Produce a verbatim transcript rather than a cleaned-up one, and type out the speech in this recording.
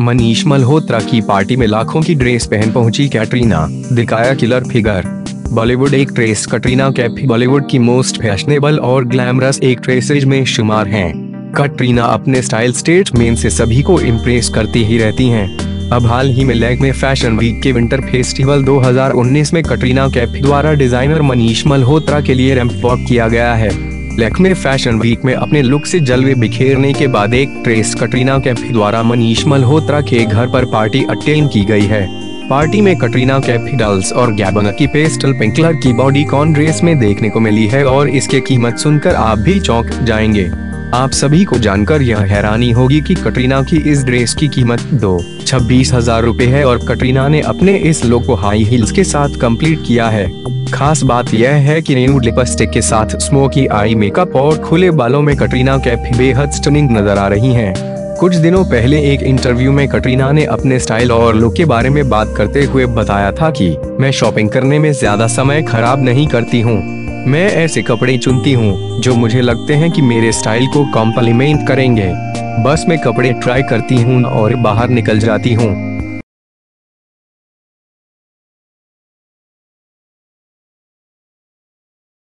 मनीष मल्होत्रा की पार्टी में लाखों की ड्रेस पहन पहुंची कैटरीना, दिखाया killer figure. Bollywood actress Katrina Kaif Bollywood की मोस्ट फैशनेबल और ग्लैमरस एक्ट्रेसेज में शुमार हैं। कटरीना अपने स्टाइल स्टेटमेंट से सभी को इम्प्रेस करती ही रहती हैं। अब हाल ही में लैक्मे फैशन वीक के विंटर फेस्टिवल दो हज़ार उन्नीस में कटरीना कैफ द्वारा डिजाइनर मनीष मल्होत्रा के लिए रैंप वॉक किया गया है। लैक्मे फैशन वीक में अपने लुक से जलवे बिखेरने के बाद एक्ट्रेस कटरीना कैफ द्वारा मनीष मल्होत्रा के घर पर पार्टी अटेंड की गई है। पार्टी में कटरीना कैफ डल्स और गैबन की पेस्टल पिंक कलर की बॉडीकॉन ड्रेस में देखने को मिली है और इसके कीमत सुनकर आप भी चौंक जाएंगे। आप सभी को जानकर यह हैरानी होगी कि कटरीना की इस ड्रेस की कीमत दो छब्बीस हजार रूपए है और कटरीना ने अपने इस लुक को हाई हील्स के साथ कंप्लीट किया है। खास बात यह है कि न्यूड लिपस्टिक के साथ स्मोकी आई मेकअप और खुले बालों में कटरीना कैफ बेहद स्टनिंग नजर आ रही हैं। कुछ दिनों पहले एक इंटरव्यू में कटरीना ने अपने स्टाइल और लुक के बारे में बात करते हुए बताया था कि मैं शॉपिंग करने में ज्यादा समय खराब नहीं करती हूँ। मैं ऐसे कपड़े चुनती हूँ जो मुझे लगते हैं कि मेरे स्टाइल को कॉम्प्लीमेंट करेंगे। बस मैं कपड़े ट्राई करती हूँ और बाहर निकल जाती हूँ।